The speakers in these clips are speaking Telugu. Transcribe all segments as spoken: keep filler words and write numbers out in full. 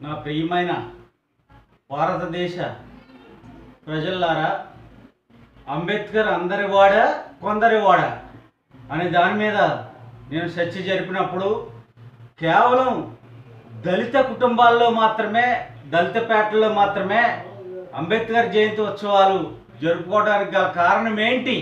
నా ప్రియమైన భారతదేశ ప్రజలారా, అంబేద్కర్ అందరి వాడ కొందరి వాడ అనే దాని మీద నేను చర్చ జరిపినప్పుడు కేవలం దళిత కుటుంబాల్లో మాత్రమే, దళిత పేటల్లో మాత్రమే అంబేద్కర్ జయంతి ఉత్సవాలు జరుపుకోవడానికి గల కారణం ఏంటి?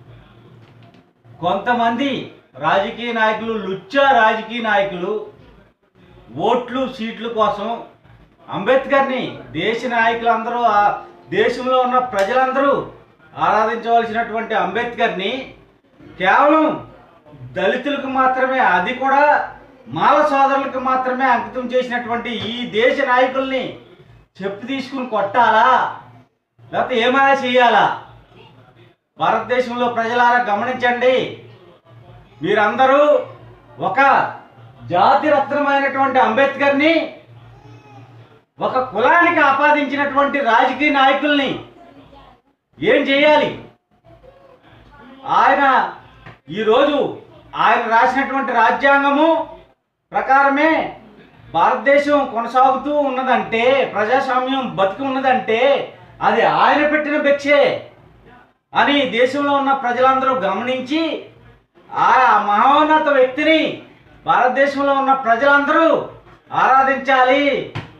కొంతమంది రాజకీయ నాయకులు, లుచ్చా రాజకీయ నాయకులు ఓట్లు సీట్ల కోసం అంబేద్కర్ని దేశ నాయకులందరూ, దేశంలో ఉన్న ప్రజలందరూ ఆరాధించవలసినటువంటి అంబేద్కర్ని కేవలం దళితులకు మాత్రమే, అది కూడా మాల సోదరులకు మాత్రమే అంకితం చేసినటువంటి ఈ దేశ నాయకుల్ని చెప్పు తీసుకుని కొట్టాలా, లేకపోతే ఏమైనా చేయాలా? భారతదేశంలో ప్రజలారా గమనించండి, మీరందరూ ఒక జాతి రత్నమైనటువంటి అంబేద్కర్ని ఒక కులానికి ఆపాదించినటువంటి రాజకీయ నాయకుల్ని ఏం చేయాలి? ఆయన ఈరోజు ఆయన రాసినటువంటి రాజ్యాంగము ప్రకారమే భారతదేశం కొనసాగుతూ ఉన్నదంటే, ప్రజాస్వామ్యం బతికి ఉన్నదంటే అది ఆయన పెట్టిన భిక్షే అని దేశంలో ఉన్న ప్రజలందరూ గమనించి ఆ మహోన్నత వ్యక్తిని భారతదేశంలో ఉన్న ప్రజలందరూ ఆరాధించాలి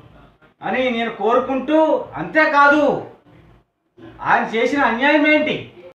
అని నేను కోరుకుంటూ, అంతేకాదు ఆయన చేసిన అన్యాయం ఏంటి?